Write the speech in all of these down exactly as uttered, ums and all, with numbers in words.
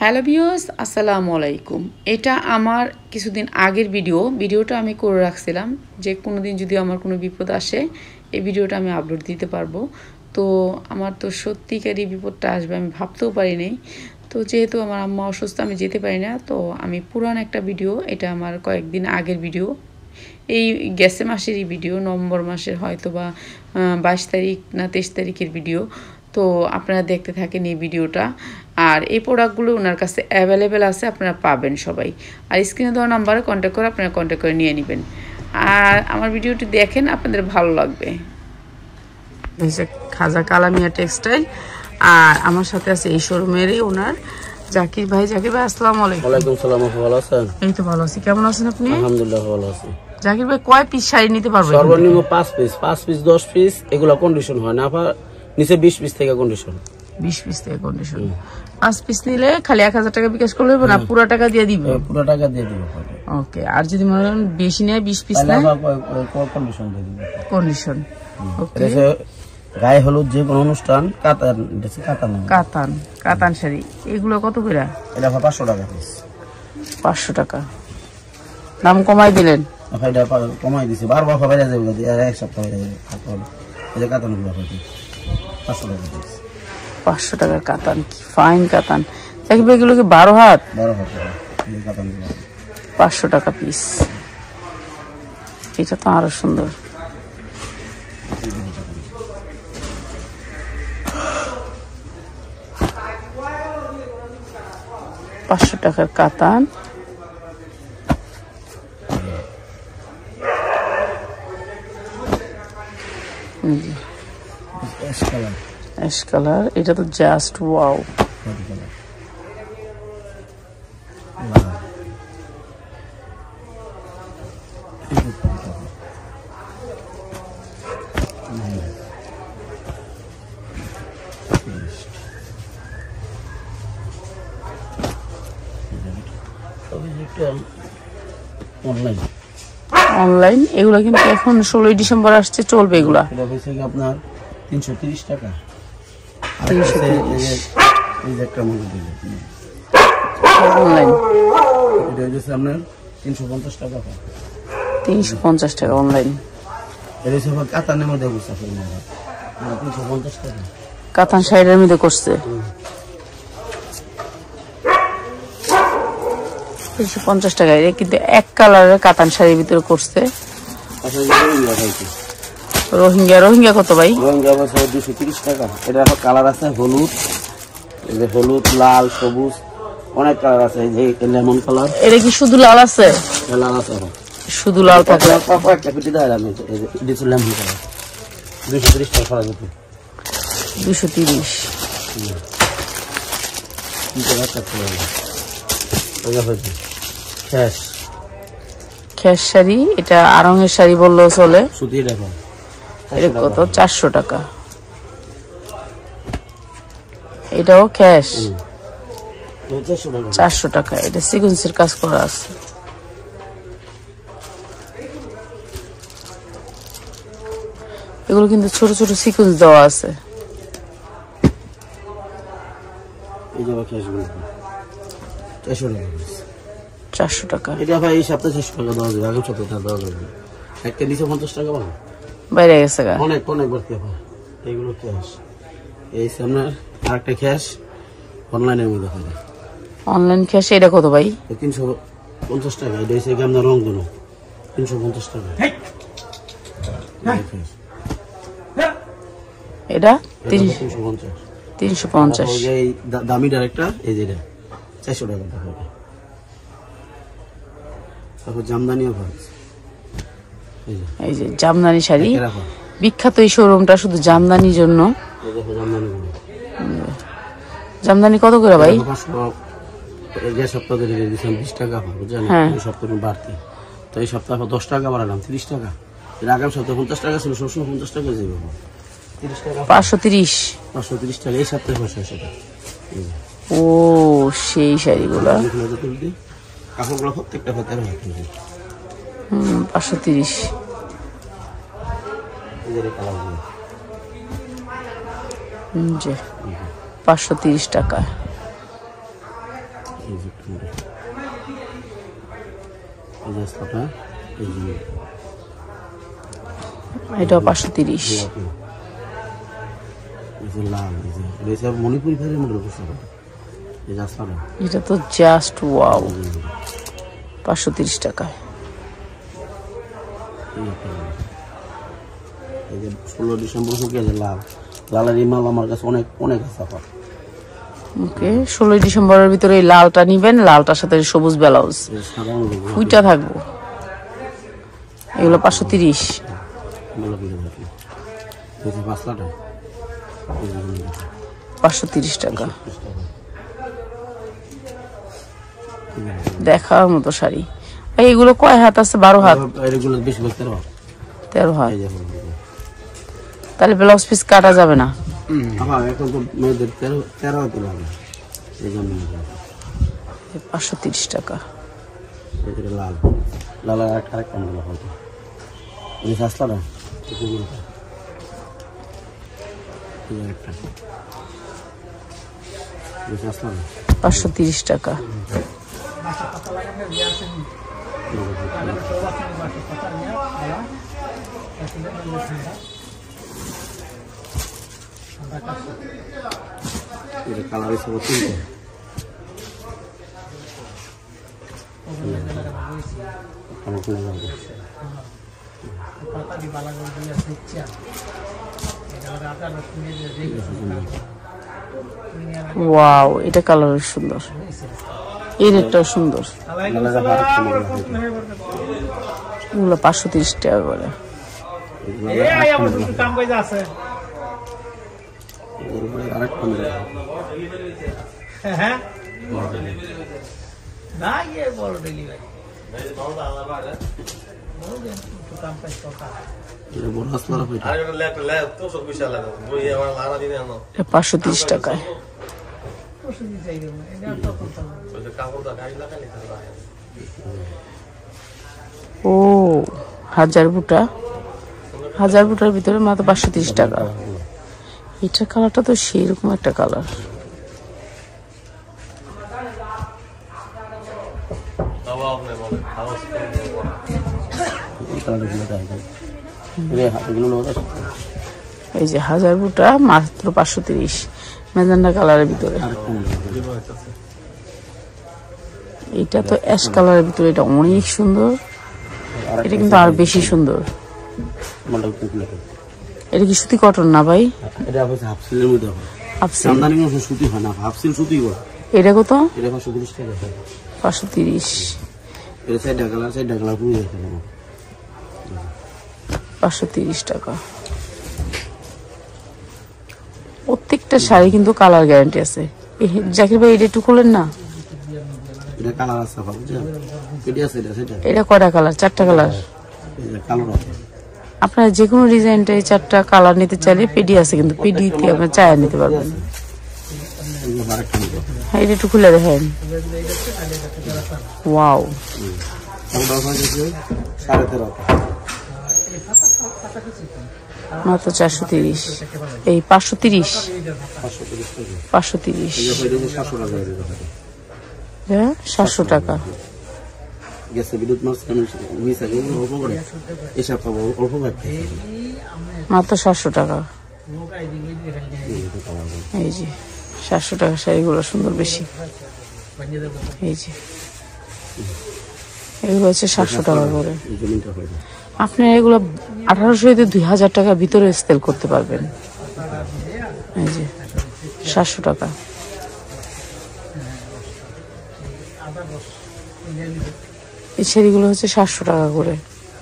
Hello viewers, আসসালামু আলাইকুম। এটা আমার কিছুদিন আগের ভিডিও ভিডিওটা আমি করে রাখছিলাম যে কোনো দিন যদি আমার কোনো বিপদ আসে এই ভিডিওটা আমি আপলোড দিতে পারবো। তো আমার তো সত্যিকারই বিপদটা আসবে আমি ভাবতেও পারি নাই। তো যেহেতু আমার আম্মা অসুস্থ, আমি যেতে পারি না, তো আমি পুরান একটা ভিডিও, এটা আমার কয়েকদিন আগের ভিডিও, এই গেছে মাসেরই ভিডিও, নভেম্বর মাসের হয়তো বা বাইশ তারিখ না তেইশ তারিখের ভিডিও। তো আপনারা দেখতে থাকেন এই ভিডিওটা। আর এই প্রোডাক্টগুলো ওনার কাছে অ্যাভেলেবেল আছে, আপনারা পাবেন সবাই। আর স্ক্রিনে দেওয়া নাম্বারে কন্ট্যাক্ট করে আপনারা কন্ট্যাক্ট করে নিয়ে নেবেন। আর আমার ভিডিওটি দেখেন, আপনাদের ভালো লাগবে। এই যে খাজা কালামিয়া টেক্সটাইল, আর আমার সাথে আছে এই শোরুমেরই ওনার জাকির ভাই। জাকির ভাই আসসালামু আলাইকুম। ওয়ালাইকুম সালাম, ভালো আছেন? এই তো ভালো আছি, কেমন আছেন আপনি? আলহামদুলিল্লাহ ভালো আছি। জাকির ভাই কয় পিস শাড়ি নিতে পারবেন? সর্বনিম্ন পাঁচ পিস, পাঁচ পিস দশ পিস, এগুলো কন্ডিশন হয় না, আবার নিচে বিশ পিস থেকে কন্ডিশন। বিশ পিস থেকে কন্ডিশন। পাঁচ পিস নিলে খালি এক হাজার টাকা বিকাশ করলে হবে না, পুরো টাকা দিয়ে দিবে? পুরো টাকা দিয়ে দিব। ওকে। আর যদি মনে করেন বেশি নেয়, বিশ পিস নেয়, কন্ডিশন দিয়ে দিব। কন্ডিশন। ওকে। গায়ে হলুদ যে কোনো অনুষ্ঠান, কাতান কাতান কাতান কাতান শাড়ি, এগুলো কত করে? এটা পাঁচশো টাকা পিস। পাঁচশো টাকা দাম কমাই দিলেন? এটা কমাই দিছি, বারবার খাবার যাবে, এক সপ্তাহ হয়ে যাবে। এই যে কাতান গুলো পাঁচশো টাকা পিস। পাঁচশো টাকার কাতান, কি ফাইন কাতান। দেখবে এগুলো কি বারো হাত? বারো হাত কাতান গুলো পাঁচশো টাকা পিস। এটা তো আরো সুন্দর। পাঁচশো টাকার কাতান। অ্যাশ কালার, এটা তো জাস্ট ওয়াও। অনলাইন অনলাইন এগুলো কিন্তু এখন ষোলোই ডিসেম্বর আসছে, চলবে এগুলা। এটা হচ্ছে কি আপনার তিনশো তিরিশ টাকা। তিনশো তিরিশ এই যে একটা মডেল অনলাইন, এটা হচ্ছে আপনার তিনশো পঞ্চাশ টাকা। তিনশো পঞ্চাশ টাকা অনলাইন। এটা হচ্ছে কাতানের মধ্যে বসে তিনশো পঞ্চাশ টাকা। কাতান শাড়ির মধ্যে করছে তিনশো পঞ্চাশ টাকা। এটা কিন্তু এক কালারের কাতান শাড়ির ভিতরে করছে। রোহিঙ্গা, রোহিঙ্গা কত ভাই? রোহিঙ্গা দুশো তিরিশ টাকা। এটা কালার আছে হলুদ, এই যে হলুদ, লাল, সবুজ, অনেক কালার আছে। এই যে লেমন কালার। এটা কি শুধু লাল আছে? লাল আছে, শুধু লাল থাকলে একটা পিটি দেয়। আমি লেমন কালার দুশো তিরিশ টাকা খরচ হতো। দুশো তিরিশ খ্যাস শাড়ি, এটা আরঙের শাড়ি বললেও চলে। সুতির এখন এটা কত? চারশো টাকা। এটাও খ্যাস, চারশো টাকা। এটা সিকোয়েন্সের কাজ করা আছে। এগুলো কিন্তু ছোট ছোট সিকোয়েন্স দেওয়া আছে। চারশো টাকা। এটা ভাই এই সপ্তাহে চারশো টাকা দেওয়া যাবে, আগের সপ্তাহে দেওয়া যাবে। একটা নিচে পঞ্চাশ টাকা পাবো, বাইরে গেছে গা অনেক অনেক বাড়তে পারে। এইগুলো ক্যাশ, এই আপনার আরেকটা ক্যাশ অনলাইনের মধ্যে হয়। অনলাইন ক্যাশ এটা কত ভাই? তিনশো পঞ্চাশ টাকা। এটা হচ্ছে আপনার রং গুলো তিনশো পঞ্চাশ টাকা। এটা তিনশো পঞ্চাশ তিনশো পঞ্চাশ। এই দামি ডাইরেক্টটা এই যেটা চারশো টাকা টাকা। তারপর জামদানিও ভালো, এই যে জামদানি শাড়ি বিখ্যাত। এই শোরুমটা শুধু জামদানির জন্য। জামদানি কত করে ভাই? সপ্তাহ বিশ টাকা সপ্তাহ বাড়তি, তো এই সপ্তাহ দশ টাকা বাড়ালাম, তিরিশ টাকা। আগাম সপ্তাহে পঞ্চাশ টাকা ছিল, সবসময় পঞ্চাশ টাকা যাবে। পাঁচশো তিরিশ পাঁচশো তিরিশ টাকা এই সপ্তাহে পাঁচশো টাকা। ও সেই শাড়িগুলা কাপড়গুলো প্রত্যেকটা হম পাঁচশো তিরিশ। জি পাঁচশো তিরিশ টাকা। এই যে এই যে স্টাফটা এই যে এটা পাঁচশো তিরিশ। এটা তো জাস্ট ওয়াও, পাঁচশো তিরিশ টাকা। ষোলো ডিসেম্বর লাল লালের এই মাল আমার কাছে অনেক অনেক আছে। ওকে, ষোলোই ডিসেম্বরের ভিতরে এই লালটা নিবেন, লালটার সাথে সবুজ ব্লাউজ দুইটা থাকবো। এগুলো পাঁচশো তিরিশ। পাঁচশো তিরিশ টাকা। দেখার মতো শাড়ি। এইগুলো কয় হাত আছে? বারো হাত। তেরো হাত। তাহলে ব্লাউজ পিস কাটা যাবে না। পাঁচশো তিরিশ টাকা। লাল লাল আরেকটা আসলা না পাঁচশো তিরিশ টাকা। কালার হিসেবে তিনটে ওয়াও, এটা কালার সুন্দর, এই রেটটাও সুন্দর। এগুলো পাঁচশো তিরিশ টাকা করে। পাঁচশো তিরিশ টাকায়। ও হাজার বুটা, হাজার বুটার ভিতরে মাত্র পাঁচশো তিরিশ টাকা। এটার কালারটা তো সেরকম একটা কালার। এই যে হাজার বুটা মাত্র পাঁচশো তিরিশ, মেজেন্ডা কালারের ভিতরে। এটা তো অ্যাশ কালারের ভিতরে, এটা অনেক সুন্দর। এটা কিন্তু আর বেশি সুন্দর। এটা কি সুতি কটন না ভাই? এটা হচ্ছে হাফ সিলের মধ্যে হয়। হাফ সিল আমদানি কোনো সুতি হয় না, হাফ সিল সুতি হয়। এটা কত? এটা পাঁচশো তিরিশ টাকা। পাঁচশো তিরিশ। এটা সাইডা কালার, সাইডা কালার পুরো দেখতে পাবো। পাঁচশো তিরিশ টাকা। প্রত্যেকটা শাড়ি কিন্তু কালার গ্যারান্টি আছে। জাকির ভাই এটা একটু খুলেন না। এটা কালার আছে বুঝছেন? এটা আছে, এটা সেটা। এটা কয়টা কালার? চারটা কালার। এটা কালার আছে। আপনারা যে কোনো ডিজাইনটা এই চারটা কালার নিতে চাইলে পেডি আছে, কিন্তু পেডিতে আপনি চায়া নিতে পারবেন। হ্যাঁ, এটা একটু খুলে দেখেন। ওয়াও, মাত্র চারশো তিরিশ। এই পাঁচশো তিরিশ, পাঁচশো তিরিশ। হ্যাঁ, সাতশো টাকা। মাত্র সাতশো টাকা। এই যে সাতশো টাকা শাড়িগুলো সুন্দর বেশি। এই যে এগুলো হচ্ছে সাতশো টাকা করে। আপনি এগুলো আঠারোশো থেকে দুই হাজার টাকার ভিতরে সেল করতে পারবেন। এই যে সাতশো টাকা। এই শাড়িগুলো হচ্ছে সাতশো টাকা করে।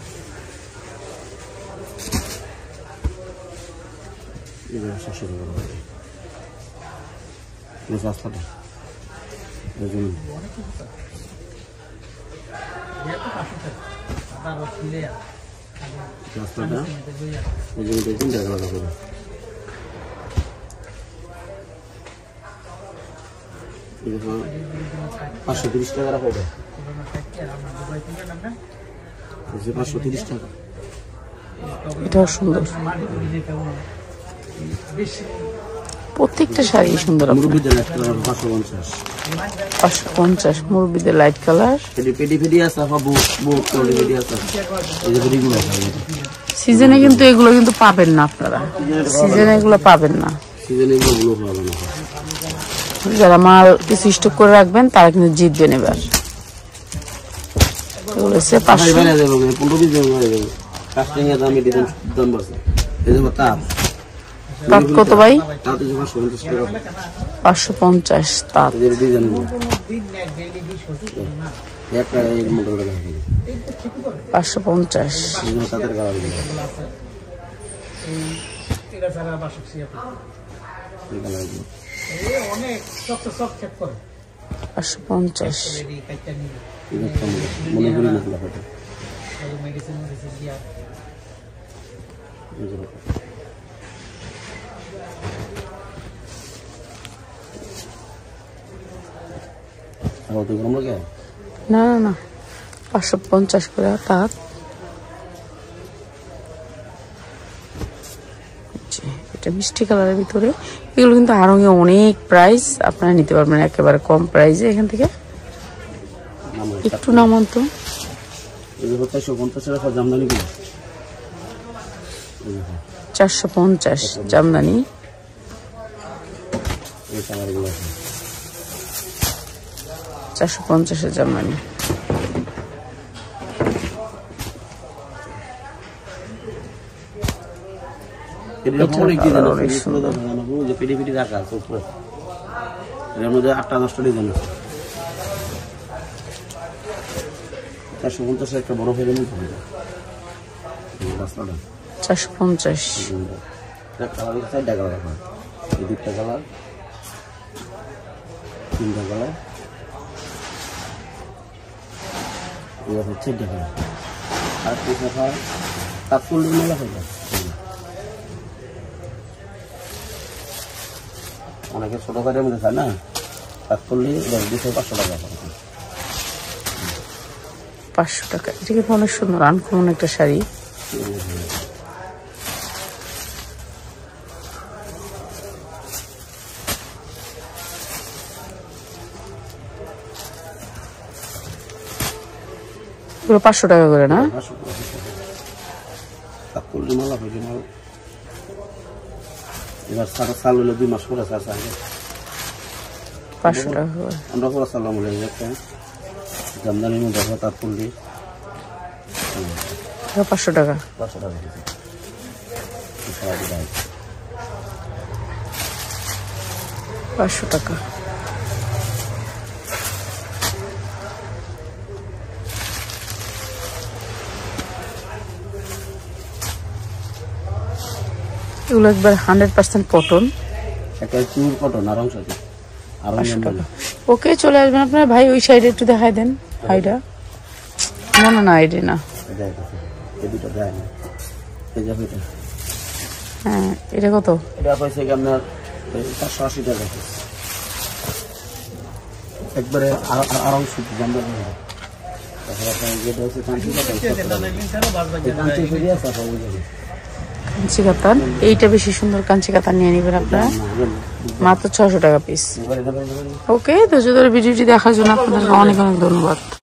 পাঁচশো তিরিশ টাকা রাখা যায়। পাঁচশো তিরিশ টাকা। এটাও সুন্দর। প্রত্যেকটা শাড়ি সুন্দর। মুরব্বিদের লাইট কালার পাঁচশো পঞ্চাশ পাঁচশো পঞ্চাশ মুরব্বিদের লাইট কালার। সিজনে কিন্তু এগুলো কিন্তু পাবেন না আপনারা, সিজনে এগুলো পাবেন না। যারা মাল কিছু স্টক করে রাখবেন তারা কিন্তু জিতবেন এবার। তাঁত কত ভাই? পাঁচশো পঞ্চাশ তাঁত। পাঁচশো পঞ্চাশ পাঁচশো পঞ্চাশ না না না পাঁচশো পঞ্চাশ করে তাঁত। এটা মিষ্টি কালারের ভিতরে, এগুলো কিন্তু আরো অনেক প্রাইস, আপনারা নিতে পারবেন একেবারে কম প্রাইসে এখান থেকে। একটু নামান তো। চারশো পঞ্চাশ জামদানি। চারশো পঞ্চাশের জামদানি। আটটা দশটা ডিজাইন আছে। চারশো পঞ্চাশ একটা বড় ফেলে নিতে হবে। চারশো পঞ্চাশ চারটা কালার রাখা, এই দুটা কালার, তিনটা কালার, চারটা কালার। আর তার চল্লিশ মেলা হয়ে অনেকে ছোট কাজের মধ্যে চায় না, তার চল্লিশ দুশো পাঁচশো টাকা। পাঁচশো টাকা। এটা কিন্তু অনেক সুন্দর আনকমন একটা শাড়ি। এগুলো পাঁচশো টাকা করে না? এবার চাল হলে দুই মাস পরে চাল চাল পাঁচশো টাকা করে আমরা পুরো চালাম বলে একটা জামদানির মধ্যে তার পড়লি পাঁচশো টাকা। পাঁচশো টাকা পাঁচশো টাকা। এগুলো একবার হান্ড্রেড পার্সেন্ট কটন, কটন আর অংশ। ওকে চলে আসবেন আপনার ভাই। ওই সাইডে একটু দেখাই দেন। হাইডা না না না আইডি না। হ্যাঁ এটা কত? এটা পাইছে কি আপনার চারশো আশি টাকা। একবারে আর অংশ জামদানি। কাঞ্চি কাতান, এইটা বেশি সুন্দর। কাঞ্চি কাতান নিয়ে নেবেন আপনারা, মাত্র ছশো টাকা পিস। ওকে, তো যদি ভিডিওটি দেখার জন্য আপনাদের অনেক অনেক ধন্যবাদ।